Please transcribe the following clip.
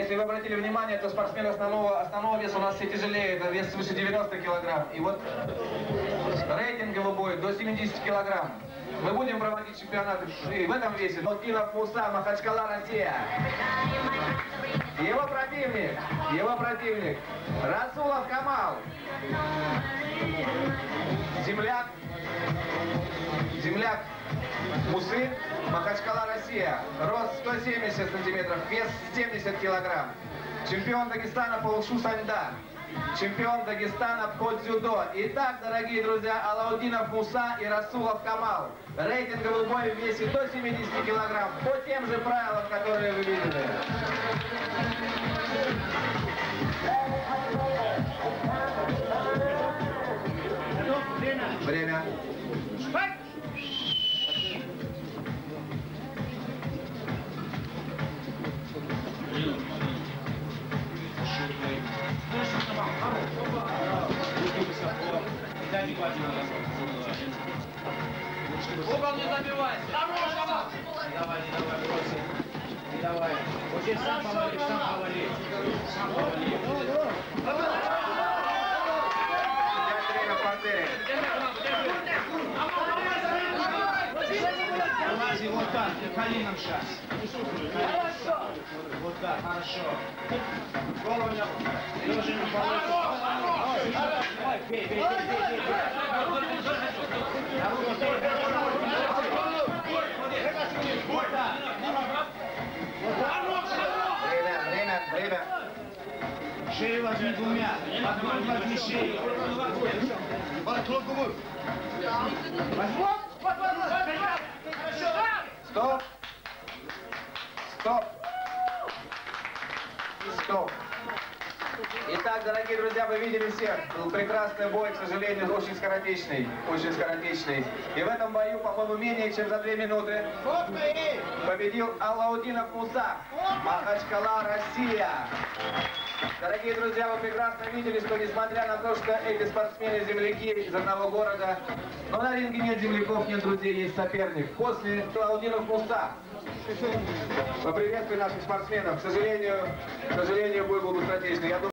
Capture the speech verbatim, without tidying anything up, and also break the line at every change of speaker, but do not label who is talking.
Если вы обратили внимание, то спортсмен основного, основного веса у нас все тяжелее, это вес свыше девяноста килограмм. И вот рейтинговый бой до семидесяти килограмм. Мы будем проводить чемпионаты и в этом весе. Алаудинов Муса, Махачкала, Россия. Его противник, его противник, Расулов Камал. Земляк, земляк Мусы, Махачкала, Россия. Рост сто семьдесят сантиметров, вес семьдесят килограмм. Чемпион Дагестана по ушу саньда. Чемпион Дагестана по дзюдо. Итак, дорогие друзья, Алаудинов Муса и Расулов Камал. Рейтинговый бой в весе до семидесяти килограмм. По тем же правилам, которые вы видели. Время.
Угол не забивайся! Давай, не давай, бросай. Не давай. Вот здесь сам повали, сам повали. Сам повали.
Время в портере.
Лази вот так, коленом сейчас. Хорошо. Вот так, хорошо. Голову не опускай. Держи на полу. Давай, бей, бей, бей, бей, бей.
Время, время, время.
Шею возьми двумя. Одной возьми шею.
Стоп. Стоп. Стоп. Итак, дорогие друзья, вы видели всех. Был прекрасный бой, к сожалению, очень скоротечный. Очень скоротечный. И в этом бою, по-моему, менее чем за две минуты победил Алаудинов Муса. Махачкала, Россия. Дорогие друзья, вы прекрасно видели, что несмотря на то, что эти спортсмены-земляки из одного города, но на ринге нет земляков, нет друзей, есть соперник. После Алаудинов Муса. Поприветствуй наших спортсменов. К сожалению, к сожалению, бой был быстротечный. Я думаю,